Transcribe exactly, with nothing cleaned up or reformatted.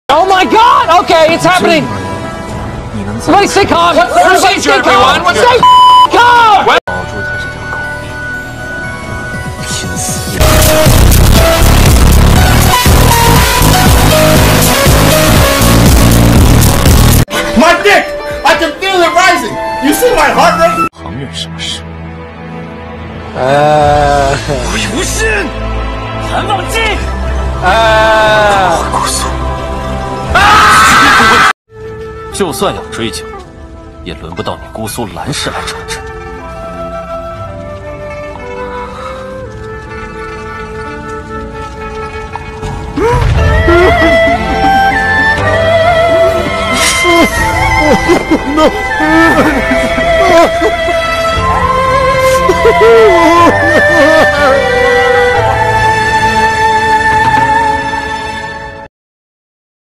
Oh my God! Okay, it's happening. Somebody stay calm. What's the procedure, everyone? What's stay calm. 保住他这条狗命，拼死也。My dick! I can feel it rising. You see my heart rate? 旁人什么事？呃，不信，韩望基。呃，姑苏。啊！就算要追究，也轮不到你姑苏蓝氏来承认。No.